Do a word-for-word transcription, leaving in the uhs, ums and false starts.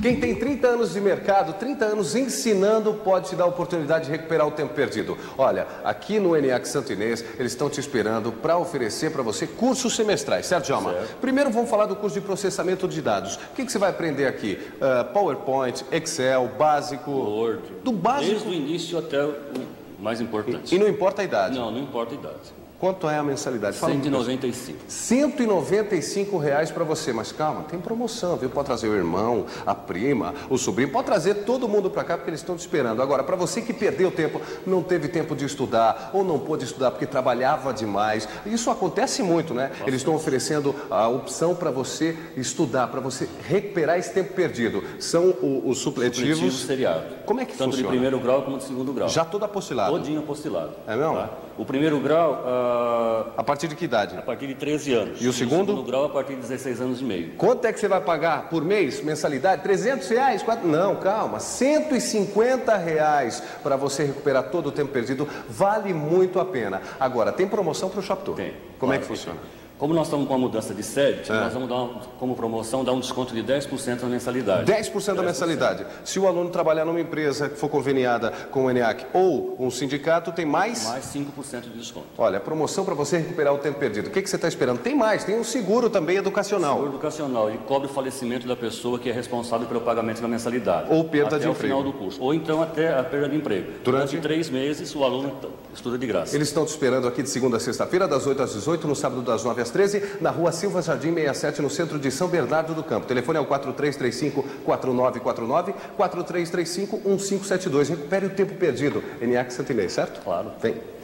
Quem tem trinta anos de mercado, trinta anos ensinando, pode te dar a oportunidade de recuperar o tempo perdido. Olha, aqui no ENIAC Santo Inês, eles estão te esperando para oferecer para você cursos semestrais, certo, Djalma? Certo. Primeiro vamos falar do curso de processamento de dados. O que, que você vai aprender aqui? Uh, PowerPoint, Excel, básico... Word. Do básico... Desde o início até o mais importante. E, e não importa a idade? Não, não importa a idade. Quanto é a mensalidade? Fala cento e noventa e cinco. cento e noventa e cinco reais para você, mas calma, tem promoção, viu? Pode trazer o irmão, a prima, o sobrinho, pode trazer todo mundo para cá porque eles estão te esperando. Agora, para você que perdeu tempo, não teve tempo de estudar ou não pôde estudar porque trabalhava demais, isso acontece muito, né? Eles estão oferecendo a opção para você estudar, para você recuperar esse tempo perdido. São o- os supletivos... Supletivo seriado. Como é que Tanto funciona? de primeiro grau como de segundo grau. Já todo apostilado. Todinho apostilado. É mesmo? Tá? O primeiro grau, ah, A partir de que idade? a partir de treze anos. E o segundo? O segundo grau, a partir de dezesseis anos e meio. Quanto é que você vai pagar por mês, mensalidade? trezentos reais? Quatro... Não, calma, cento e cinquenta reais para você recuperar todo o tempo perdido, vale muito a pena. Agora, tem promoção para o Shoptour? Tem. Como é Claro que funciona? tem. Como nós estamos com a mudança de sede, É. nós vamos dar, um- como promoção, dar um desconto de dez por cento na mensalidade. dez por cento da mensalidade. Se o aluno trabalhar numa empresa que for conveniada com o ENIAC ou um sindicato, tem mais... Mais cinco por cento de desconto. Olha, promoção para você recuperar o tempo perdido. O que, que você está esperando? Tem mais, tem um seguro também educacional. O educacional, ele cobre o falecimento da pessoa que é responsável pelo pagamento da mensalidade. Ou perda até de o emprego. final do curso. Ou então até a perda de emprego. Durante- Durante três meses, o aluno estuda de graça. Eles estão te esperando aqui de segunda a sexta-feira, das oito às dezoito, no sábado das nove às treze, na rua Silva Jardim sessenta e sete, no centro de São Bernardo do Campo. O telefone é o quatro três três cinco, quatro nove quatro nove, quatro três três cinco, um cinco sete dois. Recupere o tempo perdido. ENIAC Santo Inês, certo? Claro. Vem.